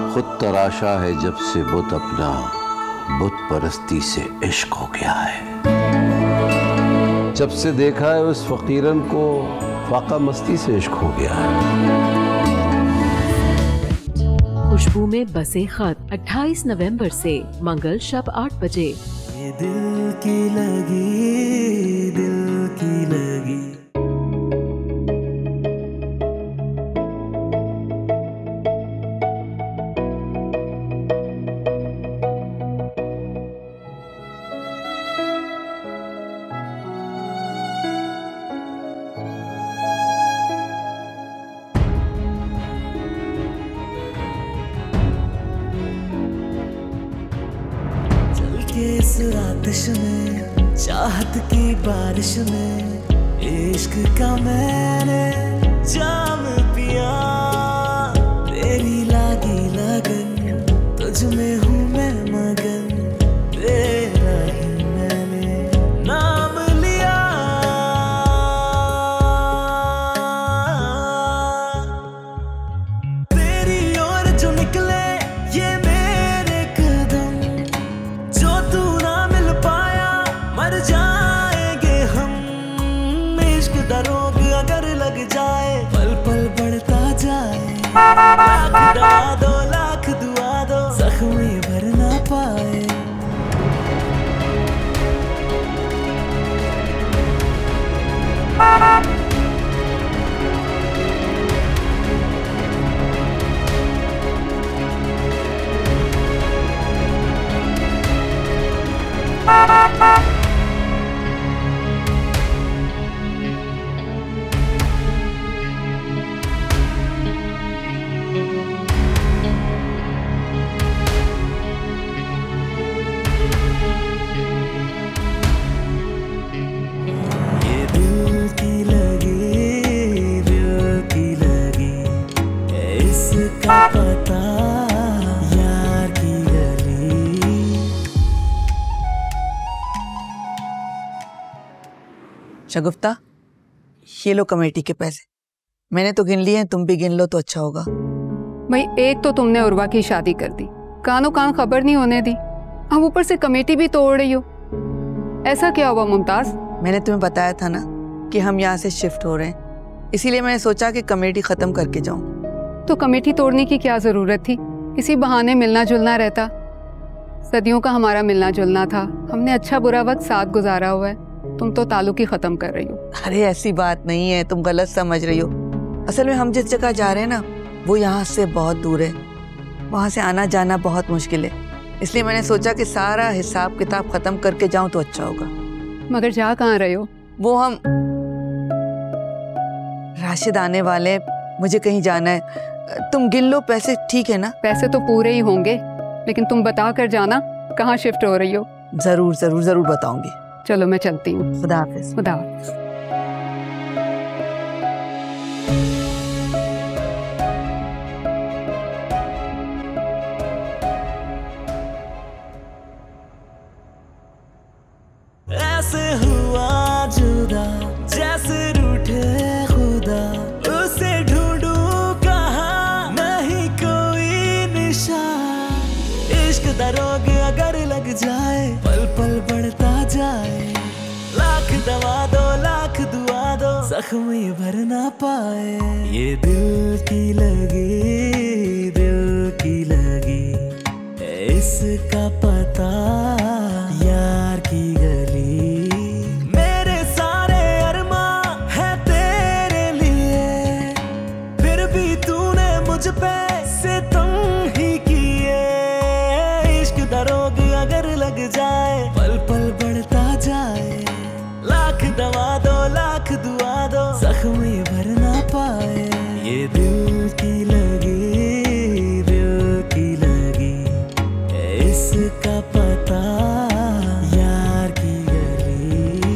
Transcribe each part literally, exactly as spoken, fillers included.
खुद तराशा है जब से बुत अपना, बुत परस्ती से इश्क हो गया है। जब से देखा है उस फकीरन को, फाका मस्ती से इश्क हो गया है। खुशबू में बसे खत अट्ठाईस नवंबर से मंगल शब आठ बजे। ये दिल की लगी, दिल की लगी। इस आतिश में, चाहत की बारिश में, इश्क का मैंने जाम पिया। तेरी लागी लगन, तुझ में हूँ मैं मगन, तेरा ही मैंने नाम लिया। तेरी ओर जो निकले ये मेरे कदम, जो तू ना मिल पाया मर जाएंगे हम। इश्क दा रोग अगर लग जाए, पल पल बढ़ता जाए। लाख दवा दो लाख दुआ दो, जख्म ये भर ना पाए। ये दिल की लगी, दिल की लगी, इसका पता यार की गली। शगुफ्ता, ये लो कमेटी के पैसे। मैंने तो गिन लिए हैं, तुम भी गिन लो तो अच्छा होगा। भाई एक तो तुमने उर्वा की शादी कर दी, कानो कान खबर नहीं होने दी, अब ऊपर से कमेटी भी तोड़ रही हो। ऐसा क्या हुआ मुमताज? मैंने तुम्हें बताया था ना कि हम यहाँ से शिफ्ट हो रहे हैं, इसीलिए मैंने सोचा कि कमेटी खत्म करके जाऊँ। तो कमेटी तोड़ने की क्या जरूरत थी? इसी बहाने मिलना जुलना रहता। सदियों का हमारा मिलना जुलना था, हमने अच्छा बुरा वक्त साथ गुजारा हुआ है। तुम तो ताल्लुक ही खत्म कर रही हो। अरे ऐसी बात नहीं है, तुम गलत समझ रही हो। असल में हम जिस जगह जा रहे हैं ना, वो यहाँ से बहुत दूर है, वहाँ से आना जाना बहुत मुश्किल है। इसलिए मैंने सोचा कि सारा हिसाब किताब खत्म करके जाऊं तो अच्छा होगा। मगर जा कहाँ रहे हो? वो हम राशिद आने वाले, मुझे कहीं जाना है। तुम गिन लो पैसे, ठीक है ना? पैसे तो पूरे ही होंगे, लेकिन तुम बता कर जाना कहाँ शिफ्ट हो रही हो। जरूर जरूर जरूर बताऊंगी। चलो मैं चलती हूँ। खुदा हाफिज। खुदा हाफिज। ऐसे हुआ जुदा जैसे रूठे खुदा, उसे ढूंढूं कहाँ नहीं कोई निशान। इश्क दा रोग अगर लग जाए, पल पल बढ़ता जाए। लाख दवा दो लाख दुआ दो, जख्म ये भर ना पाए। ये दिल की लगी, दिल की लगी, इसका पता यार की गली। मेरे सारे अरमां है तेरे लिए, फिर भी तूने मुझ पे सितम ही किए। इश्क दा रोग अगर लग जाए, पल पल बढ़ता जाए। लाख दवा दो लाख दुआ दो, जख्म ये भर ना पाए। ये दिल की लगी, दिल की लगी, इसका पता यार की गली।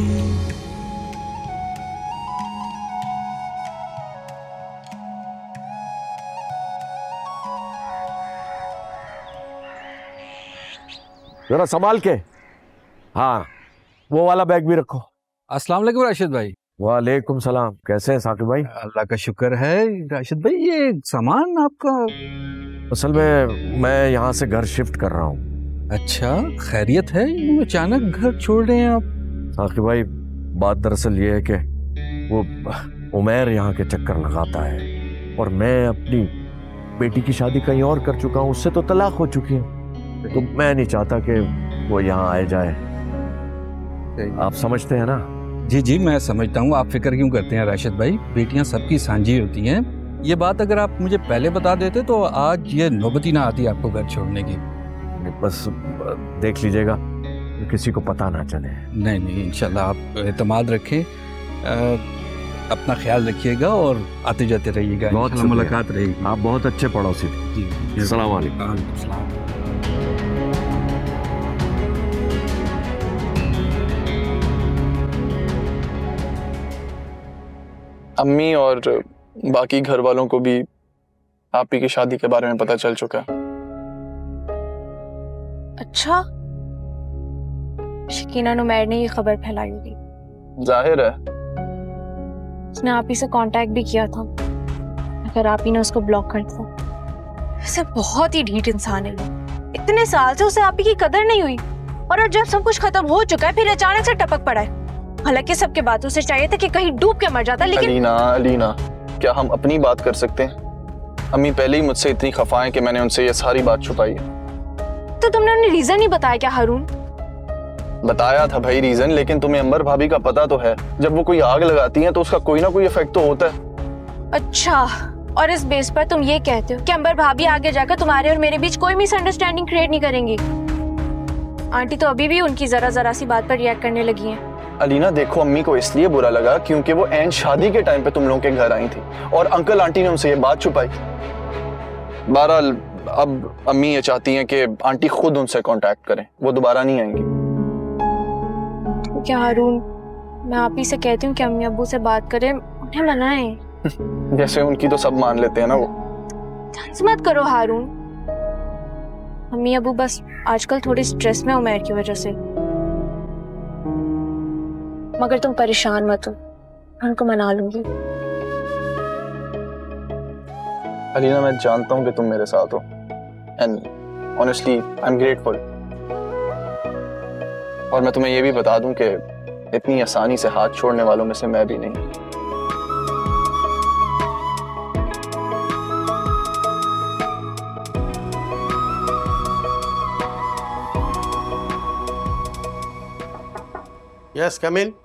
जरा संभाल के। हाँ, वो वाला बैग भी रखो। अस्सलाम वालेकुम राशिद भाई। वालेकुम सलाम। कैसे हैं साकिब भाई? अल्लाह का शुक्र है। राशिद भाई, ये सामान आपका असल में मैं यहाँ से घर शिफ्ट कर रहा हूँ। अच्छा, खैरियत है? अचानक घर छोड़ रहे हैं आप? साकिब भाई, बात दरअसल ये है कि वो उमैर यहाँ के चक्कर लगाता है और मैं अपनी बेटी की शादी कहीं और कर चुका हूँ, उससे तो तलाक हो चुकी है, तो मैं नहीं चाहता कि वो यहाँ आए जाए। आप समझते हैं ना? जी जी, मैं समझता हूँ। आप फिक्र क्यों करते हैं राशिद भाई, बेटियाँ सबकी साझी होती हैं। ये बात अगर आप मुझे पहले बता देते तो आज ये नौबती ना आती आपको घर छोड़ने की। बस देख लीजिएगा किसी को पता ना चले। नहीं नहीं, इंशाल्लाह आप एतमाद रखें, आ, अपना ख्याल रखिएगा और आते जाते रहिएगा। बहुत मुलाकात रहेगी। आप बहुत अच्छे पड़ोसी थे। जी, अस्सलाम वालेकुम। वालेकुम सलाम। अम्मी और बाकी घर वालों को भी आप ही की शादी के बारे में पता चल चुका है। अच्छा, शकीना नुमैर ने ये खबर फैलाई होगी। जाहिर है, उसने आप ही से कांटेक्ट भी किया था, अगर आप ही ने उसको ब्लॉक कर दिया। वैसे बहुत ही ढीठ इंसान है वो। इतने साल से उसे आप ही की कदर नहीं हुई और अब जब सब कुछ खत्म हो चुका है फिर अचानक से टपक पड़ा है। हालांकि सबके बातों से चाहिए था कि कहीं डूब के मर जाता, लेकिन अलीना अलीना क्या हम अपनी बात कर सकते हैं? अम्मी पहले ही मुझसे इतनी खफा है कि मैंने उनसे ये सारी बात छुपाई है। तो तुमने उन्हें रीजन नहीं बताया क्या हारून? बताया था भाई रीजन, लेकिन तुम्हें अंबर भाभी का पता तो है, जब वो कोई आग लगाती हैं तो उसका कोई ना कोई इफेक्ट तो होता है। अच्छा, और इस बेस पर तुम ये कहते हो कि अंबर भाभी आगे जाकर तुम्हारे और मेरे बीच कोई मिसअंडरस्टैंडिंग क्रिएट नहीं करेंगी? आंटी तो अभी भी उनकी जरा जरा सी बात पर रिएक्ट करने लगी हैं। अलीना देखो, अम्मी को इसलिए बुरा लगा क्योंकि वो एन शादी के टाइम पे तुम लोगों के घर आई थी और अंकल आंटी ने उनसे ये बात छुपाई। बहरहाल अब अम्मी ये चाहती हैं कि आंटी खुद उनसे कांटेक्ट करें, वो दोबारा नहीं आएंगी। क्या हारून, मैं आप ही से कहती हूँ कि अम्मी अब्बू से बात करें, उन्हें मनाएं। जैसे उनकी तो सब मान लेते हैं ना वो। तंज मत करो हारून, अम्मी अब्बू बस आजकल थोड़ी स्ट्रेस में उमैर की वजह से, मगर तुम परेशान मत हो, उनको मना लूंगी। अलीना मैं जानता हूँ कि तुम मेरे साथ हो and honestly I am grateful, और मैं तुम्हें ये भी बता दूं कि इतनी आसानी से हाथ छोड़ने वालों में से मैं भी नहीं। Yes come in.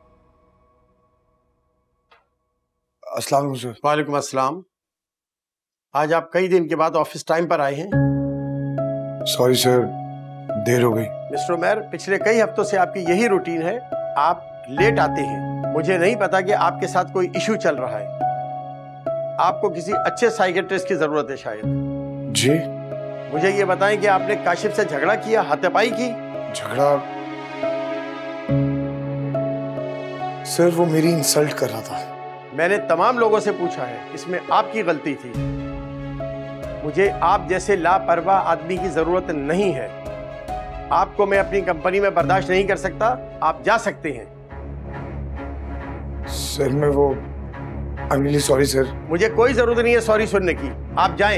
अस्सलाम वालेकुम सर। वालेकुम अस्सलाम। आज आप कई दिन के बाद ऑफिस टाइम पर आए हैं। सॉरी सर, देर हो गई। मिस्टर उमैर, पिछले कई हफ्तों से आपकी यही रूटीन है, आप लेट आते हैं। मुझे नहीं पता कि आपके साथ कोई इशू चल रहा है। आपको किसी अच्छे साइकियाट्रिस्ट की जरूरत है शायद। जी। मुझे ये बताएं कि आपने काशिफ से झगड़ा किया, हाथापाई की? झगड़ा? सर वो मेरी इंसल्ट कर रहा था। मैंने तमाम लोगों से पूछा है, इसमें आपकी गलती थी। मुझे आप जैसे लापरवाह आदमी की जरूरत नहीं है। आपको मैं अपनी कंपनी में बर्दाश्त नहीं कर सकता। आप जा सकते हैं। सर मैं वो I am really sorry sir. मुझे कोई जरूरत नहीं है सॉरी सुनने की, आप जाएं।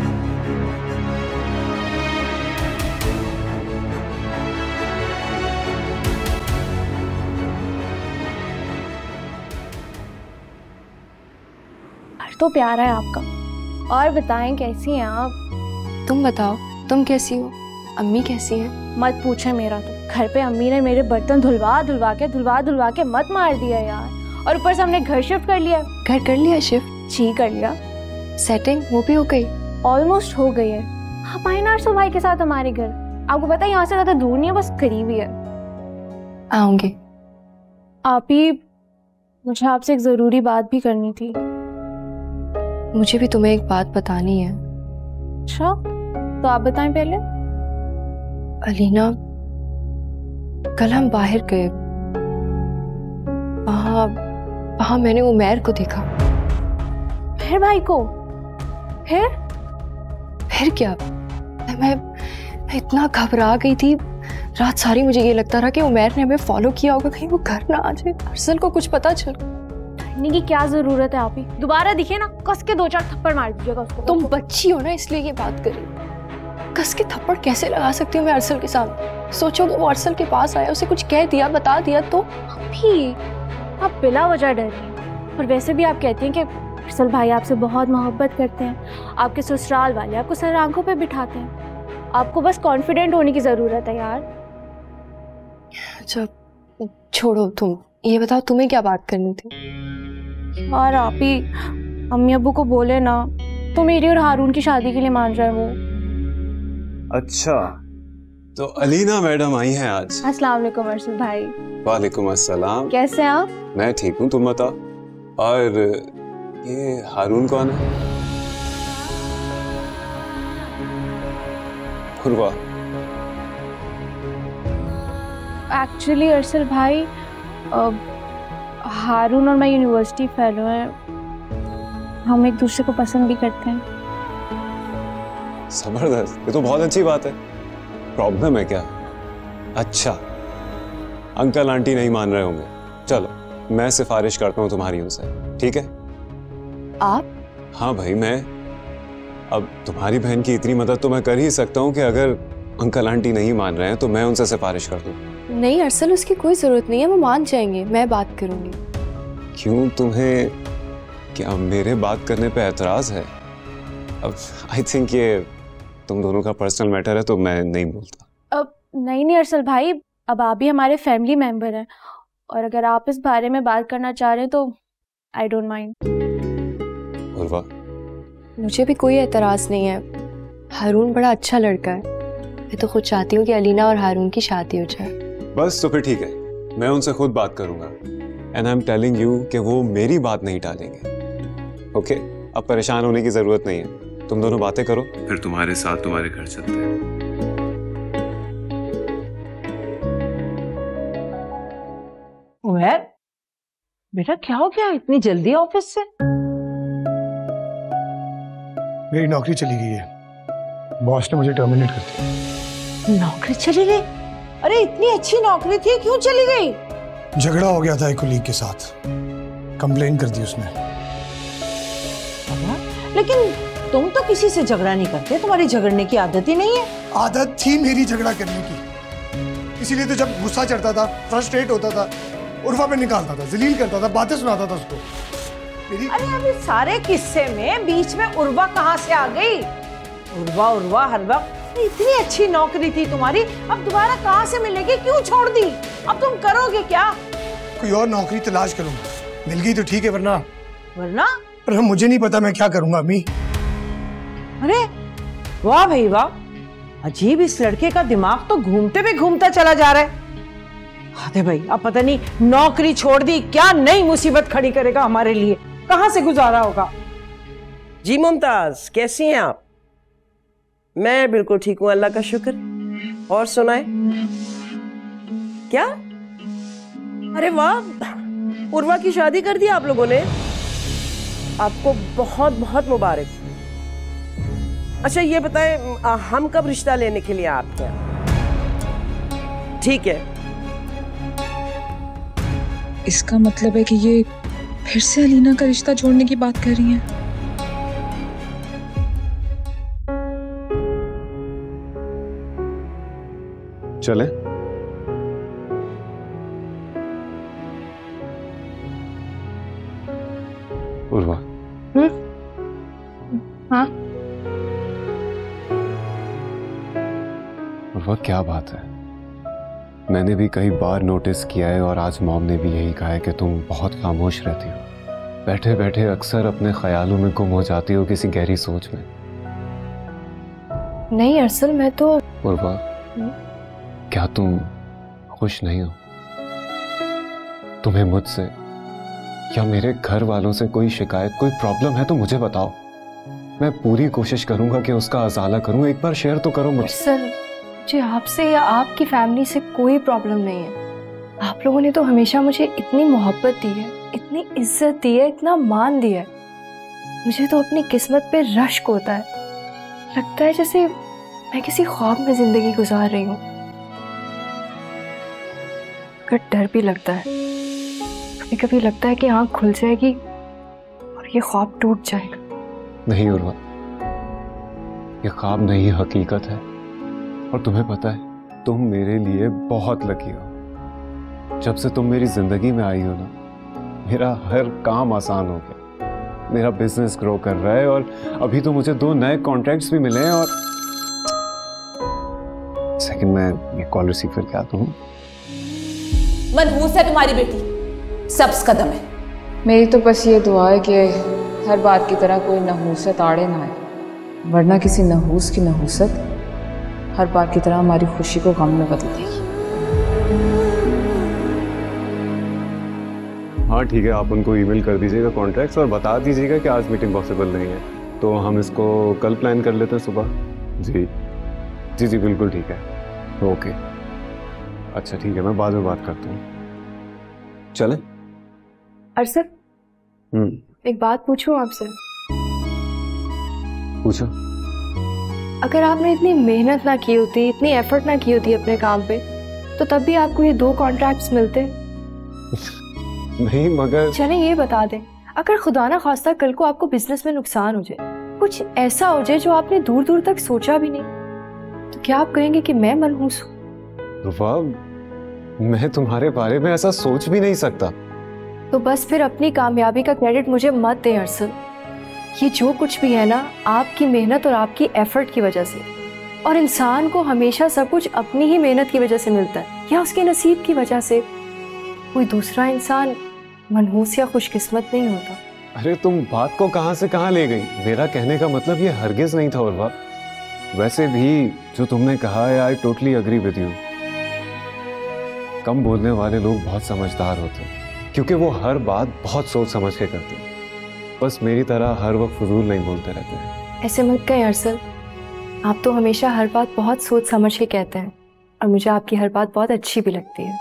तो प्यारा है आपका। और बताएं कैसी हैं आप? तुम बताओ, तुम कैसी हो? अम्मी कैसी हैं? मत पूछे मेरा तो। घर पे अम्मी ने मेरे बर्तन धुलवा धुलवा के धुलवा धुलवा के मत मार दिया यार। और ऊपर से हमने घर शिफ्ट कर लिया। घर कर लिया शिफ्ट? जी कर लिया। सेटिंग वो भी हो गई? ऑलमोस्ट हो गई है। आप आए ना अर्सो भाई के साथ हमारे घर। आपको पता है यहाँ से ज्यादा दूर नहीं है, बस करीब ही है। आऊंगी। आप ही, मुझे आपसे एक जरूरी बात भी करनी थी। मुझे भी तुम्हें एक बात बतानी है। अच्छा, तो आप बताएं पहले। अलीना, कल हम बाहर गए, वहां वहां मैंने उमैर को देखा। फिर भाई को? फिर फिर क्या, मैं, मैं इतना घबरा गई थी। रात सारी मुझे ये लगता रहा कि उमैर ने हमें फॉलो किया होगा, कहीं वो घर ना आ जाए, अरसल को कुछ पता चल। मारने की क्या जरूरत है? आप ही दोबारा दिखे ना, कस के दो चार थप्पड़ मार दीजिएगा उसको। तुम बच्ची हो ना, इसलिए ये बात कर रही हो। कस के थप्पड़ कैसे लगा सकती हूँ मैं अरसल के साथ? सोचो कि वो अरसल के पास आया, उसे कुछ कह दिया, बता दिया तो। अभी आप बिला वजह डर रही हैं। और वैसे भी आप कहती हैं कि अरसल भाई आपसे बहुत मोहब्बत करते हैं, आपके ससुराल वाले आपको सर आंखों पे बिठाते हैं। आपको बस कॉन्फिडेंट होने की जरूरत है यार। अच्छा छोड़ो, तुम ये बताओ तुम्हें क्या बात करनी थी? और आप ही अम्मी अब्बू को बोले ना तो मेरी और हारून की शादी के लिए मान रहे हैं वो। अच्छा, तो अलीना मैडम आई हैं आज। अस्सलाम वालेकुम अरसल भाई। वालेकुम अस्सलाम। कैसे हैं आप? मैं ठीक हूँ, तुम बताओ। और ये हारून कौन है? खुरवा। एक्चुअली अरसल भाई, हारून और मैं यूनिवर्सिटी फेलो हैं, हम एक दूसरे को पसंद भी करते हैं। जबरदस्त, ये तो बहुत अच्छी बात है। प्रॉब्लम है क्या? अच्छा, अंकल आंटी नहीं मान रहे होंगे। चलो मैं सिफारिश करता हूँ तुम्हारी उनसे, ठीक है? आप? हाँ भाई, मैं अब तुम्हारी बहन की इतनी मदद तो मैं कर ही सकता हूँ कि अगर अंकल आंटी नहीं मान रहे हैं तो मैं उनसे सिफारिश कर दूँ। नहीं अरसल, उसकी कोई जरूरत नहीं है, वो मान जाएंगे, मैं बात करूंगी। क्यों, तुम्हें क्या मेरे बात करने पे एतराज है? अब आई थिंक ये तुम दोनों का पर्सनल मैटर है तो मैं नहीं बोलता। अब नहीं नहीं अरसल भाई, अब आप भी हमारे फैमिली मेंबर हैं और अगर आप इस बारे में बात करना चाह रहे हैं तो आई डोंट माइंड। उर्वा, मुझे भी कोई एतराज नहीं है, हारून बड़ा अच्छा लड़का है। मैं तो खुद चाहती हूँ कि अलीना और हारून की शादी हो जाए। बस तो फिर ठीक है, मैं उनसे खुद बात करूंगा। And I am telling you कि वो मेरी बात नहीं टालेंगे। ओके, अब परेशान होने की जरूरत नहीं है, तुम दोनों बातें करो, फिर तुम्हारे साथ तुम्हारे घर चलते हैं। उमर, बेटा क्या हो गया इतनी जल्दी ऑफिस से? मेरी नौकरी चली गई है, बॉस ने मुझे टर्मिनेट कर दिया। नौकरी चली गई? अरे इतनी अच्छी नौकरी थी, क्यों चली गई? झगड़ा हो गया था एक कुलीग के साथ, कंप्लेन कर दी उसने। लेकिन तुम तो किसी से झगड़ा नहीं करते, तुम्हारी झगड़ने की आदत ही नहीं है। आदत थी मेरी झगड़ा करने की, इसीलिए तो जब गुस्सा चढ़ता था, फ्रस्ट्रेट होता था, उर्वा पे निकालता था, जलील करता था, बातें सुनाता था उसको। मेरी... अरे अभी सारे किस्से में बीच में उर्वा कहाँ से आ गई? उर्वा उर्वा हर वक्त, इतनी अच्छी नौकरी थी तुम्हारी, अब दोबारा कहाँ से मिलेगी? क्यों छोड़ दी? अब तुम करोगे क्या? कोई और नौकरी तलाश करूंगा, मिल गई तो ठीक है, वरना वरना पर मुझे नहीं पता मैं क्या करूंगा अम्मी। अरे वाह भाई वाह, अजीब, इस लड़के का दिमाग तो घूमते भी घूमता चला जा रहा है। अरे भाई, अब पता नहीं नौकरी छोड़ दी, क्या नई मुसीबत खड़ी करेगा हमारे लिए, कहां से गुजारा होगा। जी मुमताज, कैसी हैं आप? मैं बिल्कुल ठीक हूं, अल्लाह का शुक्र। और सुनाए क्या? अरे वाह, उर्वा की शादी कर दी आप लोगों ने, आपको बहुत बहुत मुबारक। अच्छा ये बताएं, हम कब रिश्ता लेने के लिए आपके यहाँ? ठीक है, इसका मतलब है कि ये फिर से अलीना का रिश्ता जोड़ने की बात कर रही हैं। चले? उर्वा। हम्म? हाँ? उर्वा, क्या बात है? मैंने भी कई बार नोटिस किया है और आज मॉम ने भी यही कहा है कि तुम बहुत खामोश रहती हो, बैठे बैठे अक्सर अपने ख्यालों में गुम हो जाती हो किसी गहरी सोच में। नहीं अरसल, मैं तो। उर्वा, क्या तुम खुश नहीं हो? तुम्हें मुझसे या मेरे घर वालों से कोई शिकायत, कोई प्रॉब्लम है तो मुझे बताओ, मैं पूरी कोशिश करूंगा कि उसका अजाला करूं। एक बार शेयर तो करो मुझसे। सर, मुझे आपसे या आपकी फैमिली से कोई प्रॉब्लम नहीं है। आप लोगों ने तो हमेशा मुझे इतनी मोहब्बत दी है, इतनी इज्जत दी है, इतना मान दिया है, मुझे तो अपनी किस्मत पे रश्क होता है। लगता है जैसे मैं किसी ख्वाब में जिंदगी गुजार रही हूँ। डर भी लगता है, कभी कभी लगता है कि आंख खुल जाएगी और ये ख्वाब टूट जाएगा। नहीं उर्वा, ये ख्वाब नहीं हकीकत है। और तुम्हें पता है तुम मेरे लिए बहुत लकी हो। जब से तुम मेरी जिंदगी में आई हो ना, मेरा हर काम आसान हो गया। मेरा बिजनेस ग्रो कर रहा है और अभी तो मुझे दो नए कॉन्ट्रैक्ट्स भी मिले हैं। और सेकंड मैं ये कॉल रिसीव करके आता हूँ। मनहूस है तुम्हारी बेटी, सब्ज कदम है। मेरी तो बस ये दुआ है कि हर बात की तरह कोई नहूसत आड़े ना आए, वरना किसी नहूस की नहूसत हर बात की तरह हमारी खुशी को गम में बदल देगी। हाँ ठीक है, आप उनको ईमेल कर दीजिएगा कॉन्ट्रैक्ट्स और बता दीजिएगा कि आज मीटिंग पॉसिबल नहीं है, तो हम इसको कल प्लान कर लेते हैं सुबह। जी जी जी बिल्कुल ठीक है, ओके अच्छा ठीक है, मैं बाद में बात करता हूँ। चलें? अरसद, हम्म एक बात पूछूं आपसे? पूछो। अगर आपने इतनी मेहनत ना की होती, इतनी एफर्ट ना की होती अपने काम पे, तो तब भी आपको ये दो कॉन्ट्रैक्ट्स मिलते? नहीं मगर चलें ये बता दें, अगर खुदा ना खास्ता कल को आपको बिजनेस में नुकसान हो जाए, कुछ ऐसा हो जाए जो आपने दूर दूर तक सोचा भी नहीं, तो क्या आप कहेंगे कि मैं मनहूस हूँ? वाह, मैं तुम्हारे बारे में ऐसा सोच भी नहीं सकता। तो बस फिर अपनी कामयाबी का क्रेडिट मुझे मत दें अरसद। ये जो कुछ भी है ना, आपकी मेहनत और आपकी एफर्ट की वजह से। और इंसान को हमेशा सब कुछ अपनी ही मेहनत की वजह से मिलता है या उसके नसीब की वजह से। कोई दूसरा इंसान मनहूस या खुशकिस्मत नहीं होता। अरे तुम बात को कहां से कहां ले गई? मेरा कहने का मतलब ये हरगिज नहीं था उर्वा। वैसे भी जो तुमने कहा है, I totally agree with you. कम बोलने वाले लोग बहुत समझदार होते हैं, क्योंकि वो हर बात बहुत सोच समझ के करते हैं। बस मेरी तरह हर वक्त फजूल नहीं बोलते रहते हैं। ऐसे मत कहें अरसल, आप तो हमेशा हर बात बहुत सोच समझ के कहते हैं और मुझे आपकी हर बात बहुत अच्छी भी लगती है।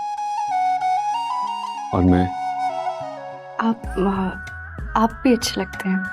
और मैं? आप आप भी अच्छे लगते हैं।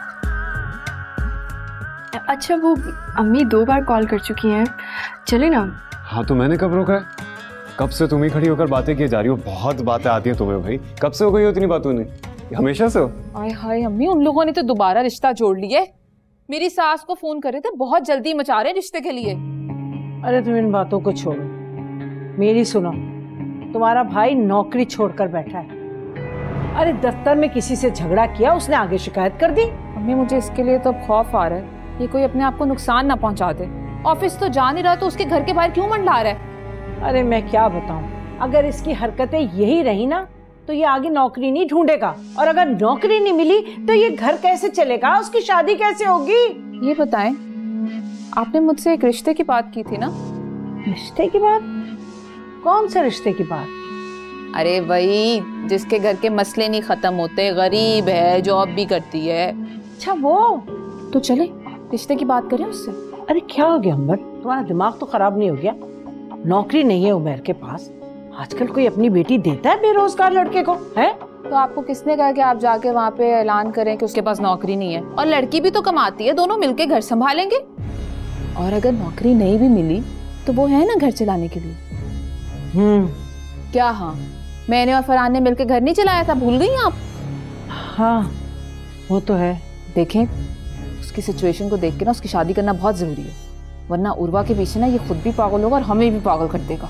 अच्छा, वो अम्मी दो बार कॉल कर चुकी हैं, चले ना? हाँ तो मैंने कब रोका है? कब से तुम ही खड़ी होकर बातें किए जा रही हो। बहुत बातें आती हैं तुम्हें भाई। कब से हो गई हो इतनी बातों ने? हमेशा से हो? आय हाय अम्मी, उन लोगों ने तो दोबारा रिश्ता जोड़ लिया है। मेरी सास को फोन करे थे, बहुत जल्दी मचा रहे हैं रिश्ते के लिए। अरे तुम इन बातों को छोड़ो, मेरी सुनो। तुम्हारा भाई नौकरी छोड़कर बैठा है। अरे दफ्तर में किसी से झगड़ा किया, उसने आगे शिकायत कर दी। अम्मी मुझे इसके लिए तो खौफ आ रहा है, ये कोई अपने आप को नुकसान ना पहुंचा दे। ऑफिस तो जा नहीं रहा, तो उसके घर के बाहर क्यों मंडला रहा है? अरे मैं क्या बताऊं, अगर इसकी हरकतें यही रही ना, तो ये आगे नौकरी नहीं ढूंढेगा। और अगर नौकरी नहीं मिली तो ये घर कैसे चलेगा, उसकी शादी कैसे होगी? ये बताएं, आपने मुझसे एक रिश्ते की बात की थी ना? रिश्ते की बात? कौन से रिश्ते की बात? अरे वही जिसके घर के मसले नहीं खत्म होते, गरीब है, जॉब भी करती है। अच्छा वो? तो चले रिश्ते की बात करें उससे। अरे क्या हो गया अंबर, तुम्हारा दिमाग तो खराब नहीं हो गया? नौकरी नहीं है उमर के पास, आजकल कोई अपनी बेटी देता है बेरोजगार लड़के को? है तो आपको किसने कहा कि आप जाके वहाँ पे ऐलान करें कि उसके पास नौकरी नहीं है? और लड़की भी तो कमाती है, दोनों मिलके घर संभालेंगे। और अगर नौकरी नहीं भी मिली तो वो है ना घर चलाने के लिए। हम्म क्या? हाँ, मैंने और फरहान ने मिलकर घर नहीं चलाया था, भूल गई आप? हाँ वो तो है। देखें, उसकी सिचुएशन को देख के ना उसकी शादी करना बहुत जरूरी है, वरना उर्वा के पीछे ना ये खुद भी पागल होगा और हमें भी पागल कर देगा।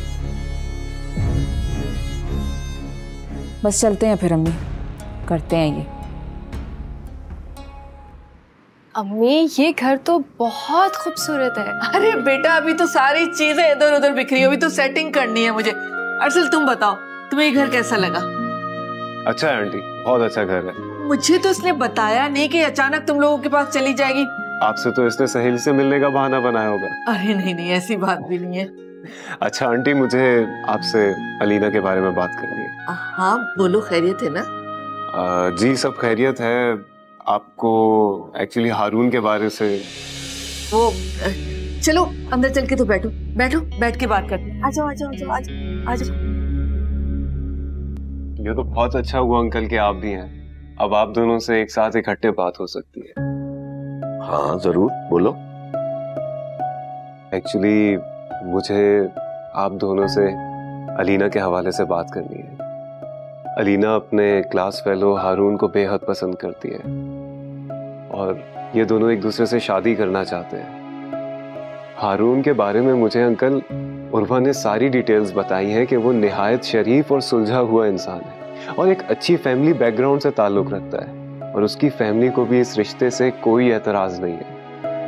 बस चलते हैं फिर अम्मी, करते हैं ये। अम्मी ये घर तो बहुत खूबसूरत है। अरे बेटा, अभी तो सारी चीजें इधर उधर बिखरी, अभी तो सेटिंग करनी है मुझे। अरसल तुम बताओ, तुम्हें ये घर कैसा लगा? अच्छा है आंटी, बहुत अच्छा घर है। मुझे तो इसने बताया नहीं कि अचानक तुम लोगों के पास चली जाएगी। आपसे तो इसने सहेली से मिलने का बहाना बनाया होगा। अरे नहीं नहीं, ऐसी बात भी नहीं है। अच्छा आंटी, मुझे आपसे अलीना के बारे में बात करनी है। हाँ बोलो, खैरियत है ना? आ, जी सब खैरियत है। आपको एक्चुअली हारून के बारे से वो चलो अंदर चल के तो बैठो बैठो बैठ के बात करते हैं। आ जाओ आ जाओ आ जाओ आ जाओ। ये तो बहुत अच्छा हुआ अंकल के आप भी हैं, अब आप दोनों से एक साथ इकट्ठे बात हो सकती है। हाँ जरूर, बोलो। एक्चुअली मुझे आप दोनों से अलीना के हवाले से बात करनी है। अलीना अपने क्लास फेलो हारून को बेहद पसंद करती है और ये दोनों एक दूसरे से शादी करना चाहते हैं। हारून के बारे में मुझे अंकल उर्वा ने सारी डिटेल्स बताई हैं कि वो निहायत शरीफ और सुलझा हुआ इंसान है और एक अच्छी फैमिली बैकग्राउंड से ताल्लुक रखता है और उसकी फैमिली को भी इस रिश्ते से कोई एतराज नहीं है।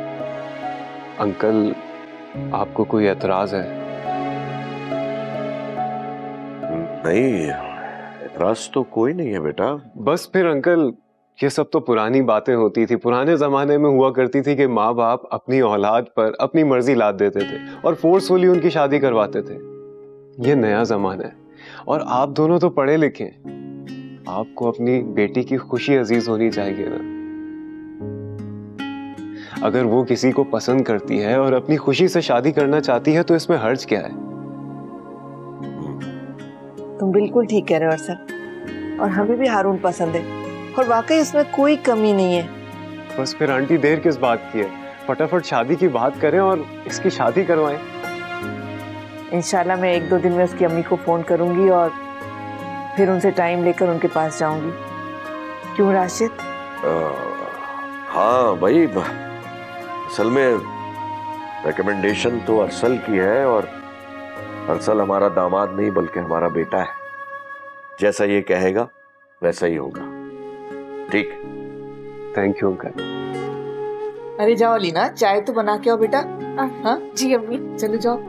अंकल, आपको कोई एतराज है? नहीं, एतराज तो कोई नहीं है बेटा। बस फिर अंकल, ये सब तो पुरानी बातें होती थी, पुराने जमाने में हुआ करती थी कि माँ बाप अपनी औलाद पर अपनी मर्जी लाद देते थे और फोर्सफुली उनकी शादी करवाते थे। ये नया जमाना है और आप दोनों तो पढ़े लिखे हैं, आपको अपनी बेटी की खुशी अजीज होनी चाहिए ना। अगर वो किसी को पसंद करती है और अपनी खुशी से शादी करना चाहती है तो इसमें हर्ज क्या है? तुम बिल्कुल ठीक कह रहे हो अरसल, और हमें भी हारून पसंद है और वाकई उसमें कोई कमी नहीं है। बस फिर आंटी देर किस बात की है, फटाफट शादी की बात करें और इसकी शादी करवाएं। इंशाल्लाह मैं एक दो दिन में उसकी अम्मी को फोन करूंगी और फिर उनसे टाइम लेकर उनके पास जाऊंगी। क्यों राशिद? हाँ भाई, असल में रिकमेंडेशन तो अरसल की है और अरसल हमारा दामाद नहीं बल्कि हमारा बेटा है। जैसा ये कहेगा वैसा ही होगा। ठीक, थैंक यू अंकल। अरे जाओ अलीना, चाय तो बना के आओ बेटा। हाँ जी अम्मी। चलो जाओ।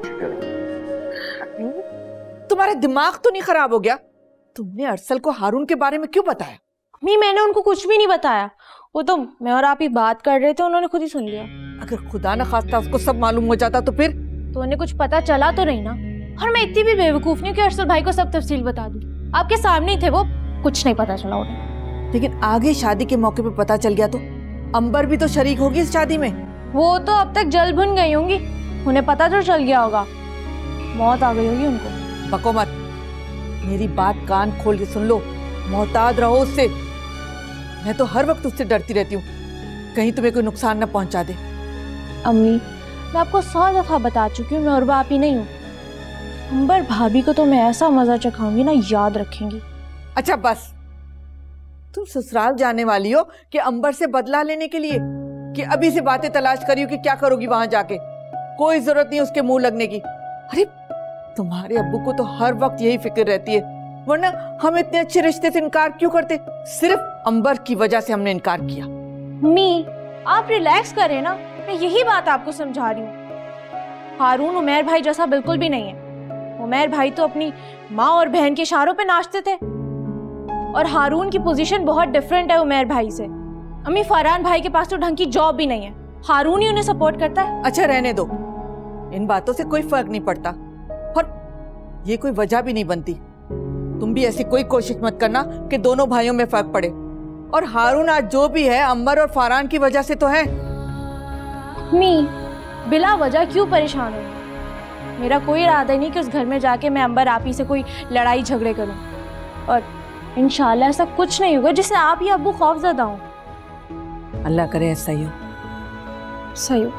तुम्हारा दिमाग तो नहीं खराब हो गया? तुमने अरसल को हारून के बारे में क्यों बताया? अम्मी मैंने उनको कुछ भी नहीं बताया, वो तो मैं और आप ही बात कर रहे थे, उन्होंने खुद ही सुन लिया। अगर खुदा न खास्ता उसको सब मालूम हो जाता तो फिर? तो उन्हें कुछ पता चला तो नहीं ना। और मैं इतनी भी बेवकूफ नहीं कि अरसल भाई को सब तफसील बता दूं। आपके सामने ही थे वो, कुछ नहीं पता चला उन्हें। लेकिन आगे शादी के मौके पे पता चल गया तो अंबर भी तो शरीक होगी इस शादी में। वो तो अब तक जल भुन गई होंगी, उन्हें पता तो चल गया होगा, मौत आ गई होगी उनको। बको मत, मेरी बात कान खोल के सुन लो, मोहताज रहो उससे। मैं तो हर वक्त उससे डरती रहती हूँ, कहीं तुम्हें कोई नुकसान न पहुंचा दे। अम्मी मैं आपको सौ दफा बता चुकी हूँ, मैं उर्वा आप ही नहीं हूँ। अंबर भाभी को तो मैं ऐसा मजा चखाऊंगी ना, याद रखेंगी। अच्छा बस, तुम ससुराल जाने वाली हो कि अंबर से बदला लेने के लिए, कि अभी से बातें तलाश करी हो कि क्या करोगी वहां जाके? कोई जरूरत नहीं उसके मुंह लगने की। अरे तुम्हारे अब्बू को तो हर वक्त यही फिक्र रहती है, वरना हम इतने अच्छे रिश्ते से इनकार क्यों करते? सिर्फ अंबर की वजह से हमने इनकार किया। मी आप रिलैक्स करें ना, मैं यही बात आपको समझा रही हूँ। हारून उमैर भाई जैसा बिल्कुल भी नहीं है। उमैर भाई तो अपनी माँ और बहन के इशारों पे नाचते थे, और हारून की पोजीशन बहुत डिफरेंट है उमैर भाई से। अम्मी फरहान भाई के पास तो ढंग की जॉब भी नहीं है, हारून ही उन्हें सपोर्ट करता है। अच्छा रहने दो, इन बातों से कोई फर्क नहीं पड़ता और ये कोई वजह भी नहीं बनती। तुम भी ऐसी कोई कोशिश मत करना कि दोनों भाइयों में फर्क पड़े। और हारून आज जो भी है अंबर और फरहान की वजह से तो है। मी बिला वजह क्यों परेशान हो? मेरा कोई इरादा नहीं कि उस घर में जाके मैं अंबर आप ही से कोई लड़ाई झगड़े करूं, और इंशाल्लाह ऐसा कुछ नहीं होगा जिससे आप ही अब्बू खौफजदा हो। अल्लाह करे ऐसा ही हो। सही हो।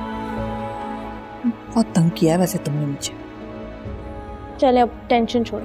बहुत तंग किया है वैसे तुमने मुझे। चले अब टेंशन छोड़े।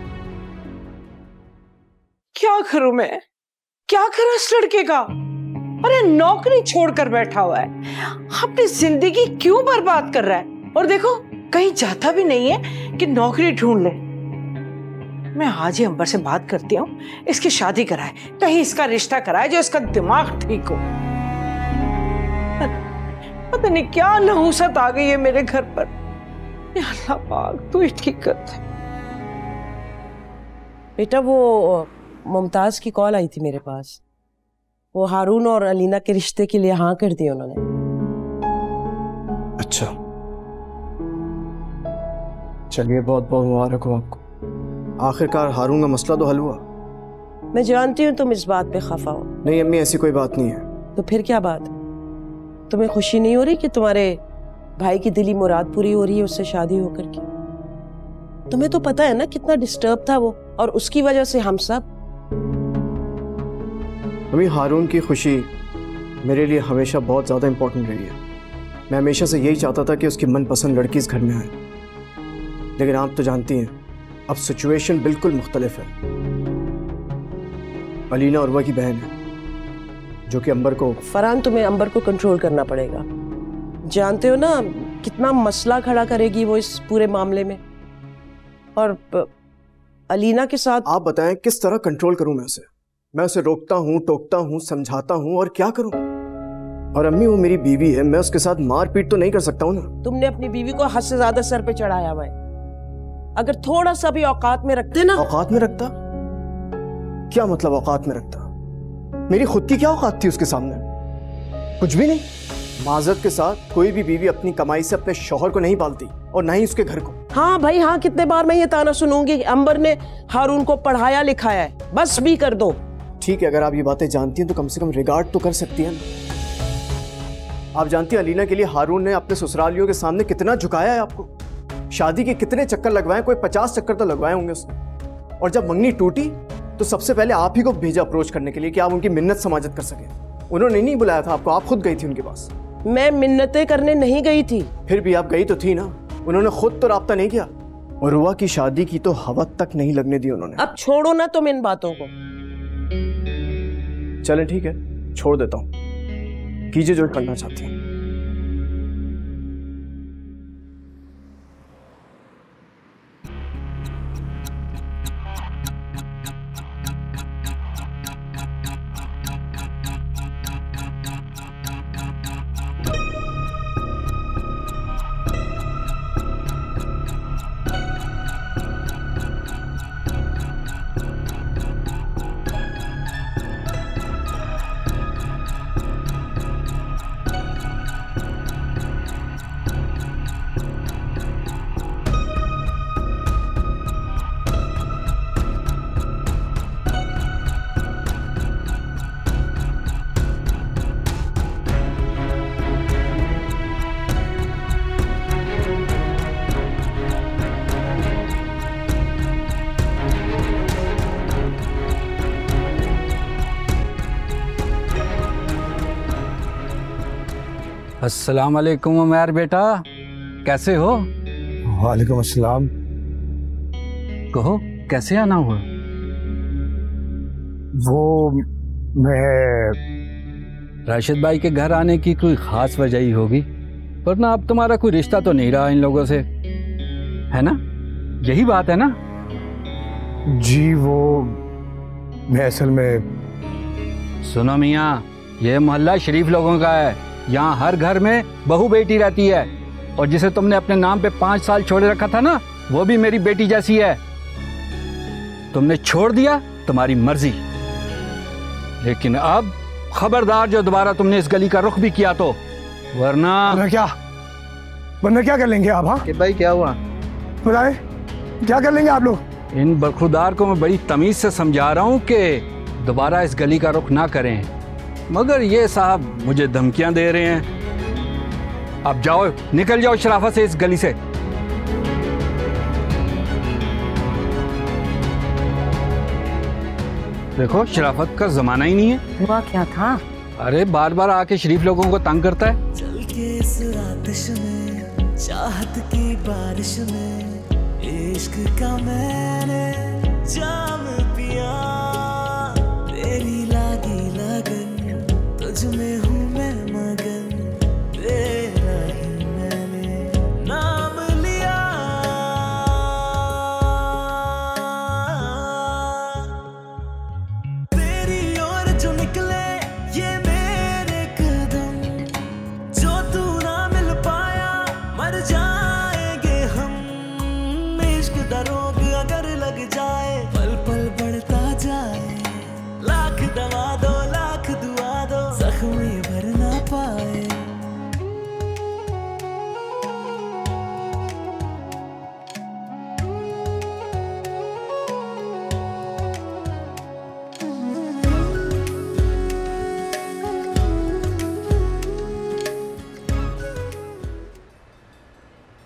क्या करूं मैं? क्या करा इस लड़के का? अरे नौकरी छोड़कर बैठा हुआ है, अपनी जिंदगी क्यों बर्बाद कर रहा है? और देखो कहीं जाता भी नहीं है कि नौकरी ढूंढ ले। मैं आज ही अंबर से बात करती हूँ, इसकी शादी कराए, कहीं इसका रिश्ता कराए जो इसका दिमाग ठीक हो। पता नहीं क्या नहुसत आ गई है मेरे घर पर। या अल्लाह पाक तू ही ठीक कर दे। बेटा वो मुमताज की कॉल आई थी मेरे पास, वो हारून और अलीना के रिश्ते के लिए हाँ कर दी उन्होंने। अच्छा, चलिए बहुत बहुत मुबारक हो आपको। आखिरकार हारून का मसला तो हल हुआ। मैं जानती हूँ तुम इस बात पे खफा हो। नहीं अम्मी, ऐसी कोई बात नहीं है। तो फिर क्या बात? तुम्हें खुशी नहीं हो रही कि तुम्हारे भाई की दिली मुराद पूरी हो रही है उससे शादी होकर के? तुम्हें तो पता है ना कितना डिस्टर्ब था वो, और उसकी वजह से हम सब। अम्मी, हारून की खुशी मेरे लिए हमेशा बहुत ज़्यादा इम्पोर्टेंट रही है। मैं हमेशा से यही चाहता था कि उसकी मनपसंद लड़की इस घर में आए, लेकिन आप तो जानती हैं अब सिचुएशन बिल्कुल मुख्तलिफ है। अलीना उर्वा की बहन है जो कि अंबर को। फरहान, तुम्हें अंबर को कंट्रोल करना पड़ेगा। जानते हो ना कितना मसला खड़ा करेगी वो इस पूरे मामले में। और अलीना के साथ आप बताएं किस तरह कंट्रोल करूं मैं उसे? मैं उसे रोकता हूं, टोकता हूं, समझाता हूं, और क्या करूं? और अम्मी वो मेरी बीवी है, मैं उसके साथ मारपीट तो नहीं कर सकता हूं ना। तुमने अपनी बीवी को हद से ज्यादा सर पे चढ़ाया हुआ है। अगर थोड़ा सा भी औकात में रखते ना। औकात में रखता? क्या मतलब औकात में रखता? मेरी खुद की क्या औकात थी उसके सामने? कुछ भी नहीं। माजरत के साथ कोई भी बीवी अपनी कमाई से अपने शौहर को नहीं पालती, और ना ही उसके घर को। हाँ भाई हाँ, कितने बार मैं ये ताना सुनूंगी कि अंबर ने हारून को पढ़ाया लिखाया है, बस भी कर दो। ठीक है, अगर आप ये बातें जानती हैं तो कम से कम रिगार्ड तो कर सकती हैं ना। आप जानती हैं अलीना के लिए हारून ने अपने ससुरालियों के सामने कितना झुकाया है आपको। शादी के कितने चक्कर लगवाए, कोई पचास चक्कर तो लगवाए होंगे उसने। और जब मंगनी टूटी तो सबसे पहले आप ही को भेजा अप्रोच करने के लिए कि आप उनकी मिन्नत समाजत कर सके। उन्होंने नहीं बुलाया था आपको, आप खुद गई थी उनके पास। मैं मिन्नतें करने नहीं गई थी। फिर भी आप गई तो थी ना। उन्होंने खुद तो राब्ता नहीं किया। और रुआ की शादी की तो हवा तक नहीं लगने दी उन्होंने। अब छोड़ो ना तुम इन बातों को। चलें ठीक है, छोड़ देता हूँ, कीजिए जो करना चाहती हैं। अस्सलाम वालेकुम उमैर बेटा, कैसे हो? वालेकुम अस्सलाम। कहो कैसे आना हुआ? वो मैं राशिद भाई के घर आने की कोई खास वजह ही होगी, वरना अब तुम्हारा कोई रिश्ता तो नहीं रहा इन लोगों से, है ना? यही बात है ना? जी वो मैं असल में। सुनो मियाँ, ये मोहल्ला शरीफ लोगों का है। यहाँ हर घर में बहू बेटी रहती है, और जिसे तुमने अपने नाम पे पांच साल छोड़े रखा था ना, वो भी मेरी बेटी जैसी है। तुमने छोड़ दिया, तुम्हारी मर्जी, लेकिन अब खबरदार जो दोबारा तुमने इस गली का रुख भी किया तो, वरना क्या वरना क्या कर लेंगे आप? हाँ भाई क्या हुआ बताए, क्या कर लेंगे आप लोग? इन बरखुरदार को मैं बड़ी तमीज से समझा रहा हूँ कि दोबारा इस गली का रुख ना करें, मगर ये साहब मुझे धमकियां दे रहे हैं। अब जाओ, निकल जाओ शराफत से इस गली से। देखो शराफत का जमाना ही नहीं है। हुआ क्या था? अरे बार बार आके शरीफ लोगों को तंग करता है। चल के इस आतिश में, चाहत की बारिश में, इश्क का मैंने जाम पिया, तेरी लागी लगन तुझ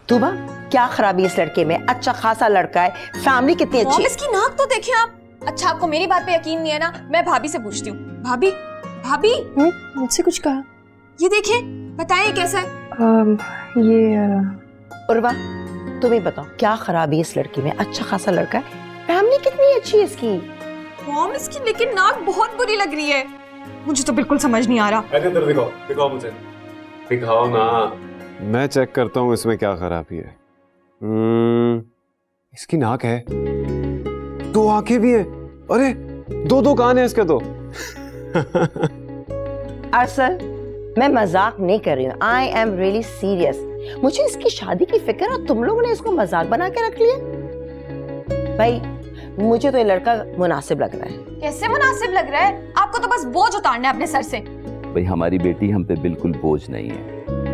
तूबा, क्या खराबी इस लड़के में? अच्छा खासा लड़का है, फैमिली कितनी अच्छी है। इसकी नाक तो देखिए आप। अच्छा, आपको मेरी बात पे यकीन नहीं है ना? मैं भाभी से पूछती हूँ। भाभी, भाभी, मुझसे कुछ कहा? ये देखिए, बताइए कैसा है? um, ये उर्वा, तुम ही बताओ, क्या खराबी इस लड़की में? अच्छा खासा लड़का है, फैमिली कितनी अच्छी है इसकी। मॉम, इसकी लेकिन नाक बहुत बुरी लग रही है, मुझे तो बिल्कुल समझ नहीं आ रहा। अरे इधर दिखाओ, दिखाओ मुझे, दिखाओ ना। मैं चेक करता हूँ इसमें क्या खराबी है। hmm, इसकी नाक है, दो आंखें भी हैं। अरे दो दो कान है इसके तो। अरसल, मैं मजाक नहीं कर रही हूँ, आई एम रियली सीरियस। मुझे इसकी शादी की फिक्र और तुम लोगों ने इसको मजाक बना के रख लिया। भाई, मुझे तो ये लड़का मुनासिब लग रहा है। कैसे मुनासिब लग रहा है? आपको तो बस बोझ उतारना है अपने सर से। भाई, हमारी बेटी हम पे बिल्कुल बोझ नहीं है।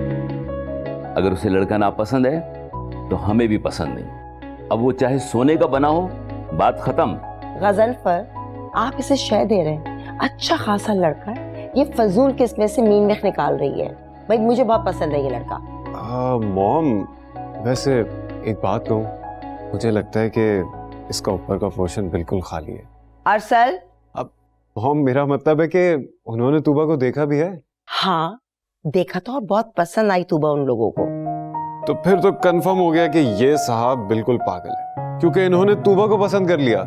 अगर उसे लड़का नापसंद है तो हमें भी पसंद नहीं। अब वो चाहे सोने का बना हो, बात खत्म। गजनफर, आप इसे शय दे रहे हैं, अच्छा खासा लड़का है, ये फजूल के इसमें से मीन मेख निकाल रही है। भाई, मुझे बहुत पसंद है ये लड़का। मॉम, वैसे एक बात कहूँ, मुझे लगता है कि इसका ऊपर का पोर्शन बिल्कुल खाली है। अरसल, अब मॉम, मेरा मतलब है कि उन्होंने तूबा को देखा भी है? हाँ, देखा तो और बहुत पसंद आई तूबा उन लोगों को। तो फिर तो कंफर्म हो गया कि ये साहब बिल्कुल पागल है, क्योंकि इन्होंने तूबा को पसंद कर लिया।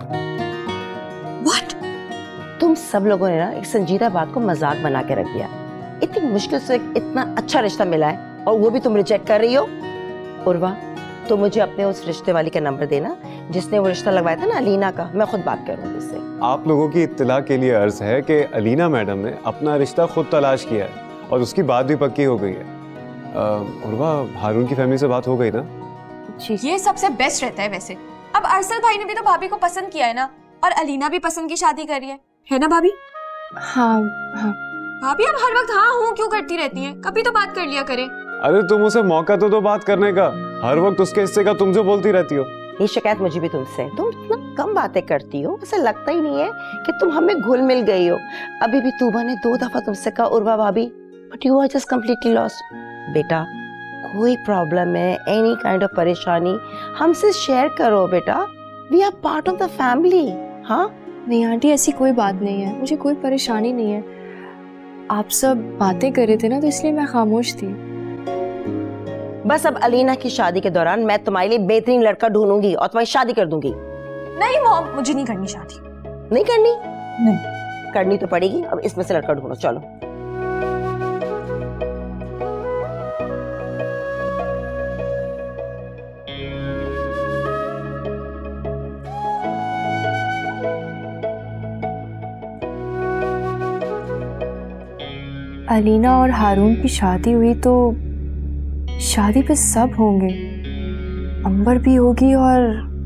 What? तुम सब लोगों ने ना एक संजीदा बात को मजाक बना के रख दिया। इतनी मुश्किल से एक इतना अच्छा रिश्ता मिला है और वो भी तुम रिजेक्ट कर रही हो। उर्वा, तो मुझे अपने उस रिश्ते वाली का नंबर देना जिसने वो रिश्ता लगवाया था ना, अलीना का। मैं खुद बात करूंगी उससे। आप लोगों की इत्तला के लिए अर्ज है कि अलीना मैडम ने अपना रिश्ता खुद तलाश किया है और उसकी बात भी पक्की हो गई है। उर्वा, हारून की फैमिली से बात हो गई ना? ये सबसे बेस्ट रहता है वैसे। अब अरसल भाई ने भी तो भाभी को पसंद किया है ना, और अलीना भी पसंद की शादी कर रही है, है ना भाभी? हाँ हाँ। भाभी, अब हर वक्त हाँ हूँ क्यों करती रहती हैं? कभी तो बात कर लिया करें। अरे तुम उसे मौका तो दो बात करने का, हर वक्त उसके हिस्से का तुम जो बोलती रहती हो। ये शिकायत मुझे भी तुमसे, तुम इतना कम बातें करती हो, ऐसा लगता ही नहीं है कि तुम हमें घुल मिल गई हो। अभी भी तूबा ने दो दफा तुमसे कहा उर्वा भाभी, but you are just completely lost. बेटा, कोई प्रॉब्लम है, एनी काइंड ऑफ परेशानी, हमसे शेयर करो बेटा, we are part of the family. हाँ नहीं आंटी, ऐसी कोई बात नहीं है, मुझे कोई परेशानी नहीं है। आप सब बातें कर रहे थे ना, तो इसलिए मैं खामोश थी। बस अब अलीना की शादी के दौरान मैं तुम्हारे लिए बेहतरीन लड़का ढूंढूंगी और तुम्हारी शादी कर दूंगी। नहीं मॉम, मुझे नहीं करनी शादी। नहीं करनी? नहीं करनी तो पड़ेगी। अब इसमें से लड़का ढूंढो, चलो। अलीना और हारून की शादी हुई तो शादी पे सब होंगे, अंबर भी होगी और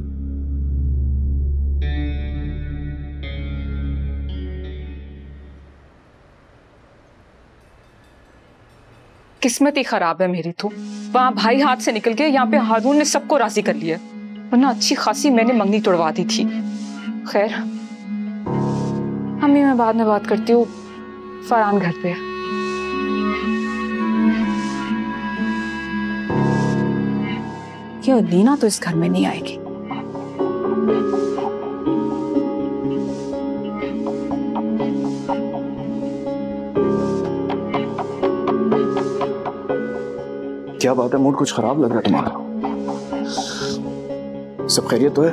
किस्मत ही खराब है मेरी तो। वहां भाई हाथ से निकल गए, यहाँ पे हारून ने सबको राजी कर लिया, वरना अच्छी खासी मैंने मंगनी तोड़वा दी थी। खैर, अम्मी मैं बाद में बात करती हूँ, फरहान घर पे है। ये अलीना तो इस घर में नहीं आएगी। क्या बात है, मूड कुछ खराब लग रहा है तुम्हारा? सब खैरियत तो है?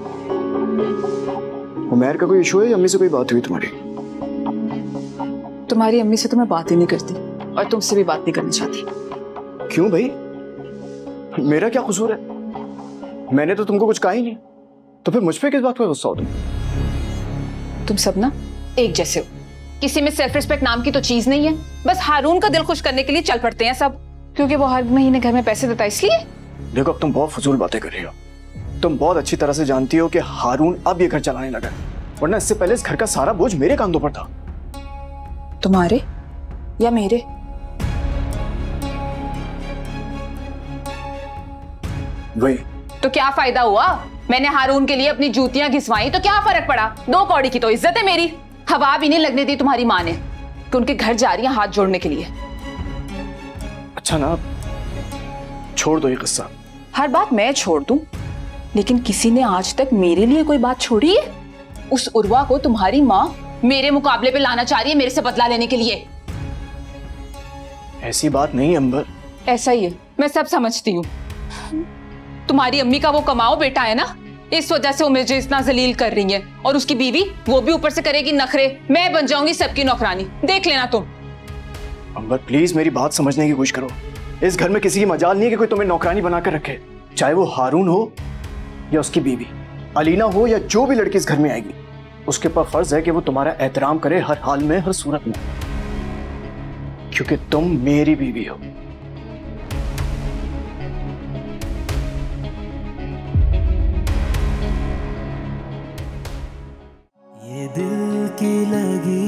उमैर का कोई इशू है या अम्मी से कोई बात हुई तुम्हारी? तुम्हारी अम्मी से तो मैं बात ही नहीं करती और तुमसे भी बात नहीं करनी चाहती। क्यों भाई, मेरा क्या कसूर है? मैंने तो तुमको कुछ कहा ही नहीं, तो फिर मुझ पे किस बात का गुस्सा हो तुम? तुम सब ना एक जैसे हो, किसी में सेल्फ रिस्पेक्ट नाम की तो चीज नहीं है। बस हारून का दिल खुश करने के लिए चल पड़ते हैं सब, क्योंकि वो हर महीने घर में पैसे देता है इसलिए। देखो, अब तुम बहुत फजूल बातें कर रही हो। तुम बहुत अच्छी तरह से जानती हो कि हारून अब ये घर चलाने लगा है, वरना इससे पहले इस घर का सारा बोझ मेरे कंधों पर था। तुम्हारे या मेरे? वही। तो क्या फायदा हुआ? मैंने हारून के लिए अपनी जूतियां घिसवाई तो क्या फर्क पड़ा? दो कौड़ी की तो इज्जत है मेरी। हवा भी नहीं लगने दी तुम्हारी माँ ने कि उनके घर जा रही है हाथ जोड़ने के लिए। अच्छा ना, छोड़ दो ये किस्सा। हर बात मैं छोड़ दूं, लेकिन किसी ने आज तक मेरे लिए कोई बात छोड़ी है? उस उर्वा को तुम्हारी माँ मेरे मुकाबले पे लाना चाह रही है, मेरे से बदला लेने के लिए। ऐसी बात नहीं अंबर। ऐसा ही है, मैं सब समझती हूँ। तुम्हारी अम्मी का वो कमाओ बेटा है ना, इस वजह से वो मुझे इतना जलील कर रही है। और उसकी बीवी, वो भी ऊपर से करेगी नखरे। मैं बन जाऊंगी सबकी नौकरानी, देख लेना तुम। अंबर प्लीज मेरी बात समझने की कोशिश करो। इस घर में किसी की मजाल नहीं है कि कोई तुम्हें नौकरानी बनाकर रखे, चाहे वो हारून हो या उसकी बीवी, अलीना हो या जो भी लड़की इस घर में आएगी। उसके ऊपर फर्ज है कि वो तुम्हारा एहतराम करे हर हाल में, हर सूरत में, क्योंकि तुम मेरी बीवी हो। ये दिल की लगी